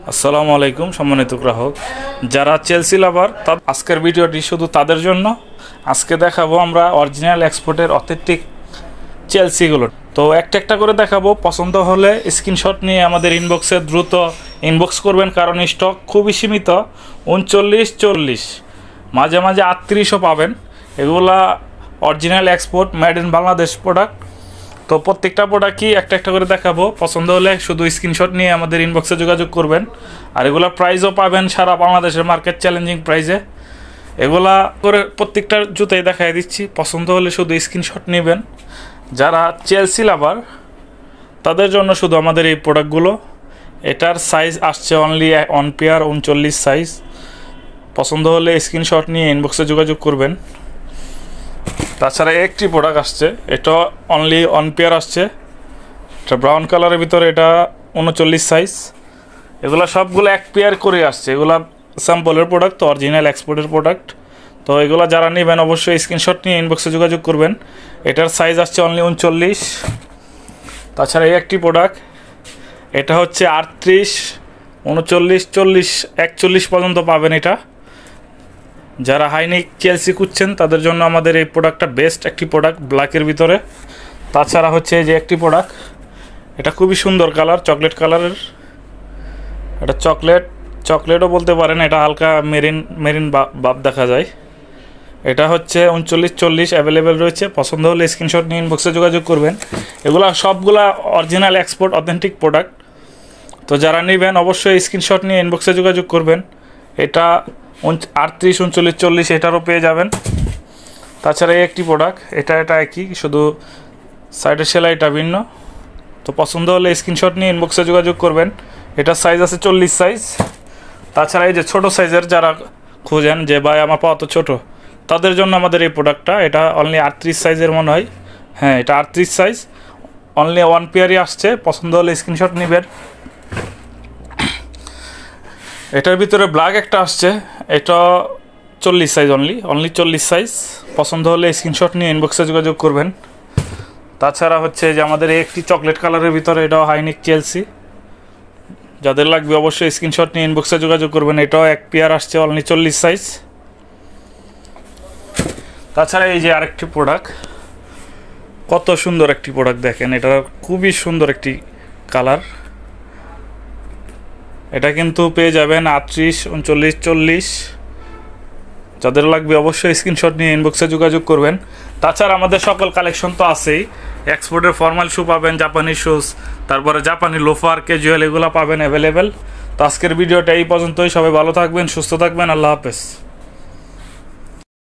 আসসালামু আলাইকুম সম্মানিত গ্রাহক যারা চেলসি লাভার আজকের ভিডিওটি শুধু তাদের জন্য। আজকে দেখাবো আমরা অরিজিনাল এক্সপোর্টের অথেন্টিক চেলসিগুলো। তো একটা একটা করে দেখাবো, পছন্দ হলে স্ক্রিনশট নিয়ে আমাদের ইনবক্সে দ্রুত ইনবক্স করবেন, কারণ স্টক খুবই সীমিত। 39-40 মাঝে মাঝে 38ও পাবেন। এগুলা original export made in Bangladesh product. তো প্রত্যেকটা প্রোডাক্টই একটা একটা করে দেখাবো, পছন্দ হলে শুধু স্ক্রিনশট নিয়ে আমাদের ইনবক্সে যোগাযোগ করবেন। আর এগুলা প্রাইসও পাবেন সারা বাংলাদেশের মার্কেট চ্যালেঞ্জিং প্রাইসে। এগুলা করে প্রত্যেকটা জুতাই দেখাই দিচ্ছি, পছন্দ হলে শুধু স্ক্রিনশট নেবেন। যারা চেলসি লাভার তাদের জন্য শুধু আমাদের এই প্রোডাক্টগুলো। এটার সাইজ আসছে অনলি 1 পেয়ার 39 সাইজ। পছন্দ হলে স্ক্রিনশট নিয়ে ইনবক্সে যোগাযোগ করবেন। তাছাড়া একটি প্রোডাক্ট আসছে, এটা অনলি 1 পেয়ার আসছে। এটা ব্রাউন কালারের ভিতরে, এটা 39 সাইজ। এগুলো সবগুলো 1 পেয়ার করে আসছে। এগুলা স্যাম্পলের প্রোডাক্ট, তো অরিজিনাল এক্সপোর্টের প্রোডাক্ট। তো এগুলো যারা নেবেন অবশ্যই স্ক্রিনশট নিয়ে ইনবক্সে যোগাযোগ করবেন। এটার সাইজ আসছে অনলি 39। তাছাড়া এই একটি প্রোডাক্ট, এটা হচ্ছে 38, 39, 40, 41 পর্যন্ত পাবেন এটা। যারা হাইনিক চেলসি খুঁজছেন তাদের জন্য আমাদের এই প্রোডাক্টটা বেস্ট একটি প্রোডাক্ট ব্ল্যাকের ভিতরে। তাছাড়া হচ্ছে এই যে একটি প্রোডাক্ট, এটা খুবই সুন্দর কালার, চকলেট কালারের। এটা চকলেটও বলতে পারেন, এটা হালকা মেরিন ভাব দেখা যায়। এটা হচ্ছে 39-40 অ্যাভেলেবেল রয়েছে। পছন্দ হলে স্ক্রিনশট নিয়ে ইনবক্সে যোগাযোগ করবেন। এগুলা সবগুলা অরিজিনাল এক্সপোর্ট অথেন্টিক প্রোডাক্ট। তো যারা নেবেন অবশ্যই স্ক্রিনশট নিয়ে ইনবক্সে যোগাযোগ করবেন। এটা 38, 39, 40 এটারও পেয়ে যাবেন। তাছাড়া এই একটি প্রোডাক্ট, এটা একই, শুধু সাইডের সেলাইটা ভিন্ন। তো পছন্দ হলে স্ক্রিনশট নিয়ে ইনবক্সে যোগাযোগ করবেন। এটার সাইজ আছে 40 সাইজ। তাছাড়া এই যে ছোটো সাইজের যারা খুঁজেন যে ভাই আমার পাওয়া তো ছোটো, তাদের জন্য আমাদের এই প্রোডাক্টটা, এটা অনলি 38 সাইজের মনে হয়। হ্যাঁ, এটা 38 সাইজ, অনলি 1 পেয়ারই আসছে। পছন্দ হলে স্ক্রিনশট নেবেন। এটার ভিতরে ব্ল্যাক একটা আসছে, এটা 40 সাইজ, অনলি 40 সাইজ। পছন্দ হলে স্ক্রিনশট নিয়ে ইনবক্সে যোগাযোগ করবেন। তাছাড়া হচ্ছে যে আমাদের একটি চকলেট কালারের ভিতরে, এটাও হাইনিক চেলসি। যাদের লাগবে অবশ্যই স্ক্রিনশট নিয়ে ইনবক্সে যোগাযোগ করবেন। এটাও 1 পেয়ার আসছে, অনলি 40 সাইজ। তাছাড়া এই যে আরেকটি প্রোডাক্ট, কত সুন্দর একটি প্রোডাক্ট দেখেন, এটা খুবই সুন্দর একটি কালার। এটা কিন্তু পেয়ে যাবেন 38, 39, 40। যাদের লাগবে অবশ্যই স্ক্রিনশট নিয়ে ইনবক্সে যোগাযোগ করবেন। তাছাড়া আমাদের সকল কালেকশন তো আছেই। এক্সপোর্টের ফর্মাল শু পাবেন, জাপানি শুজ, তারপরে জাপানি লোফার, ক্যাজুয়াল, এগুলো পাবেন অ্যাভেলেবেল। তো আজকের ভিডিওটা এই পর্যন্তই। সবাই ভালো থাকবেন, সুস্থ থাকবেন। আল্লাহ হাফেজ।